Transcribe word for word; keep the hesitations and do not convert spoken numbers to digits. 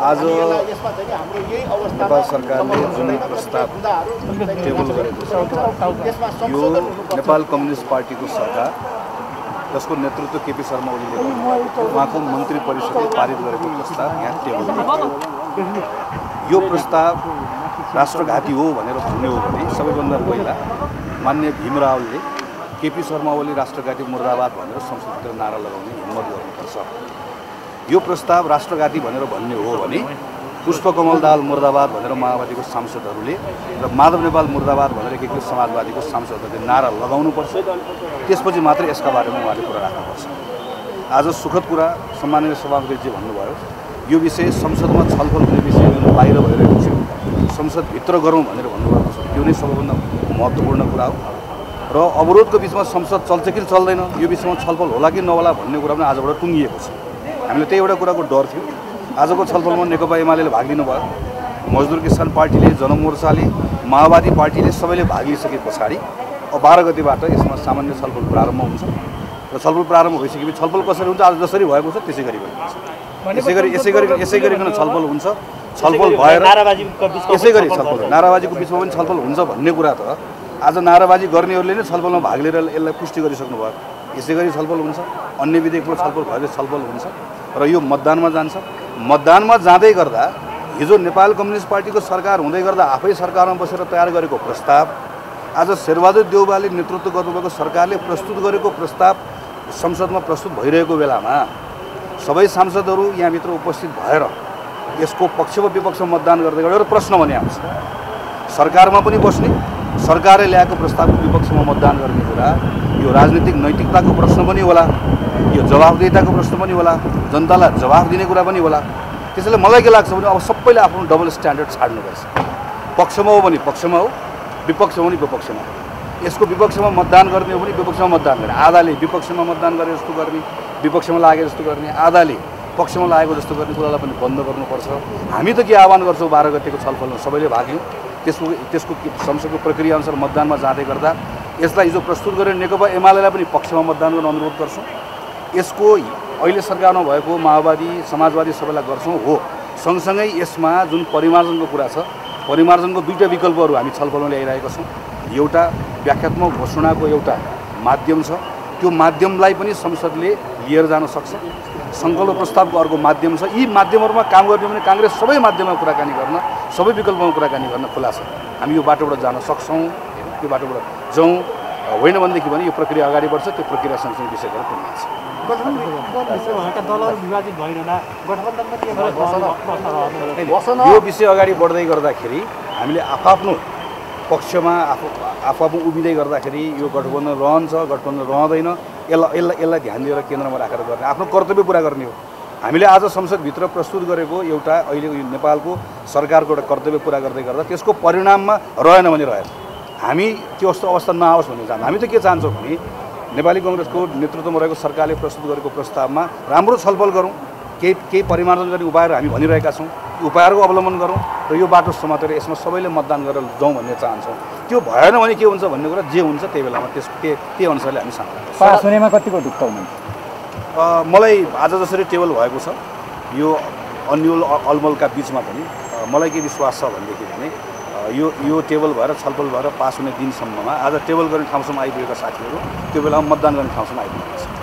आज नेपाल सरकारले जुन प्रस्ताव टेबल गरेको छ यो नेपाल कम्युनिस्ट पार्टीको सरकार जसको नेतृत्व केपी शर्मा ओलीले गर्नुभएको उहाँको मन्त्री परिषदले पारित गरेको प्रस्ताव यहाँ टेबल यो प्रस्ताव राष्ट्रघाती हो भनेर भन्ने हो भने सबैभन्दा पहिला मान्य भीम रावलले केपी शर्मा ओली राष्ट्रघाती मुर्दाबाद भनेर संसदभित्र नारा लगाउने हिम्मत गर्नुपर्छ। यो प्रस्ताव राष्ट्रघाती भनेर भन्ने हो भने पुष्पकमल दाहाल मुर्दाबाद भनेर माओवादीको सांसदहरूले र माधव नेपाल मुर्दाबाद भनेर एकीकृत समाजवादीको सांसदहरूले नारा लगाउनुपर्छ। त्यसपछि मात्रै यसका बारेमा उहाँले कुरा राख्नुपर्छ। आज सुखद कुरा सम्माननीय सभापतिले भन्नुभयो यो विषय संसदमा छलफल हुने विषय बाहिर भइरहेको छ, संसदभित्र गरौँ भनेर भन्नुभएको छ। यो नै सबैभन्दा महत्त्वपूर्ण कुरा हो र अवरोधको बिचमा संसद चल्छ कि चल्दैन यो विषयमा छलफल होला कि नहोला भन्ने कुरा पनि आजबाट टुङ्गिएको छ। हामीले त्यही एउटा कुराको डर थियो। आजको छलफलमा नेकपा एमाले भाग लिनुभयो, मजदुर किसान पार्टीले, जनमोर्चाले, माओवादी पार्टीले सबैले भाग लिइसके पछाडि अब बाह्र गतिबाट यसमा सामान्य छलफल प्रारम्भ हुन्छ र छलफल प्रारम्भ भइसकेपछि छलफल कसरी हुन्छ आज जसरी भएको छ त्यसै गरी हुन्छ। यसै गरी यसै गरी यसै गरिकन छलफल हुन्छ। छलफल भएर यसै गरी छलफल नाराबाजीको बिचमा पनि छलफल हुन्छ भन्ने कुरा त आज नाराबाजी गर्नेहरूले नै छलफलमा भाग लिएर यसलाई पुष्टि गरिसक्नु भयो। यसै गरी छलफल हुन्छ, अन्य विधेयकमा छलफल भएर छलफल हुन्छ र यो मतदानमा जान्छ। मतदानमा जाँदै गर्दा हिजो नेपाल कम्युनिस्ट पार्टीको सरकार हुँदै गर्दा आफै सरकारमा बसेर तयार गरेको प्रस्ताव आज शेरबहादुर देउवाले नेतृत्व गर्नुभएको सरकारले प्रस्तुत गरेको प्रस्ताव संसदमा प्रस्तुत भइरहेको बेलामा सबै सांसदहरू यहाँभित्र उपस्थित भएर यसको पक्ष वा विपक्ष मतदान गर्दै गरेर प्रश्न भने आउँछ। सरकारमा पनि बस्ने, सरकारले ल्याएको प्रस्तावको विपक्षमा मतदान गर्ने कुरा यो राजनीतिक नैतिकताको प्रश्न पनि होला, यो जवाफदेहिताको प्रश्न पनि होला, जनतालाई जवाफ दिने कुरा पनि होला। त्यसैले मलाई के लाग्छ भने अब सबैले आफ्नो डबल स्ट्यान्डर्ड छाड्नुपर्छ। पक्षमा हो भने पक्षमा हो, विपक्षमा हो भने विपक्षमा हो। यसको विपक्षमा मतदान गर्ने हो भने विपक्षमा मतदान गर्ने, आधाले विपक्षमा मतदान गरे जस्तो गर्ने, विपक्षमा लागे जस्तो गर्ने, आधाले पक्षमा लागेको जस्तो गर्ने कुरालाई पनि बन्द गर्नुपर्छ। हामी त के आह्वान गर्छौँ बाह्र गतेको छलफलमा सबैले भाग लियौँ। त्यसको त्यसको संसदको प्रक्रियाअनुसार मतदानमा जाँदै गर्दा यसलाई हिजो प्रस्तुत गरेर नेकपा एमालेलाई पनि पक्षमा मतदान गर्न अनुरोध गर्छौँ। यसको अहिले सरकारमा भएको माओवादी समाजवादी सबैलाई गर्छौँ हो। सँगसँगै यसमा जुन परिमार्जनको कुरा छ, परिमार्जनको दुईवटा विकल्पहरू हामी छलफलमा ल्याइरहेका छौँ। एउटा व्याख्यात्मक घोषणाको एउटा माध्यम छ, त्यो माध्यमलाई पनि संसदले लिएर जान सक्छ। सङ्कल्प प्रस्तावको अर्को माध्यम छ। यी माध्यमहरूमा काम गर्ने भने काङ्ग्रेस सबै माध्यममा कुराकानी गर्न, सबै विकल्पमा कुराकानी गर्न खुला छ। हामी यो बाटोबाट जान सक्छौँ, त्यो बाटोबाट जाउँ। होइन भनेदेखि भने यो प्रक्रिया अगाडि बढ्छ, त्यो प्रक्रिया सँगसँगै विषय गरेर पुग्नेछ। यो विषय अगाडि बढ्दै गर्दाखेरि हामीले आफआफ्नो पक्षमा आफू आफू आफू उभिँदै गर्दाखेरि यो गठबन्धन रहन्छ, गठबन्धन रहँदैन, यसलाई यसलाई यसलाई ध्यान दिएर केन्द्रमा राखेर गर्ने, आफ्नो कर्तव्य पुरा गर्ने हो। हामीले आज संसदभित्र प्रस्तुत गरेको एउटा अहिले नेपालको सरकारको एउटा कर्तव्य पुरा गर्दै गर्दा त्यसको परिणाममा रहेन भने रहेन। हामी त्यो यस्तो अवस्था नआओस् भन्ने चाहन्छौँ। हामी त के चाहन्छौँ भने नेपाली कङ्ग्रेसको नेतृत्वमा रहेको सरकारले प्रस्तुत गरेको प्रस्तावमा राम्रो छलफल गरौँ, केही केही परिमार्जन गर्ने उपायहरू हामी भनिरहेका छौँ, त्यो उपायहरूको अवलम्बन गरौँ र यो बाटो समातेर यसमा सबैले मतदान गरेर जाउँ भन्ने चाहन्छौँ। त्यो भएन भने के हुन्छ भन्ने कुरा जे हुन्छ त्यही बेलामा त्यस त्यही त्यही अनुसारले हामी सामना गर्छौँ। पास हुनेमा कतिको ढुक्क हुनुहुन्छ? मलाई आज जसरी टेबल भएको छ यो अन्यल अलमलका बिचमा पनि मलाई के विश्वास छ भनेदेखि भने यो यो टेबल भएर छलफल भएर पास हुने दिनसम्ममा आज टेबल गर्ने ठाउँसम्म आइपुगेका साथीहरू त्यो बेलामा मतदान गर्ने ठाउँसम्म आइपुगेका छन्।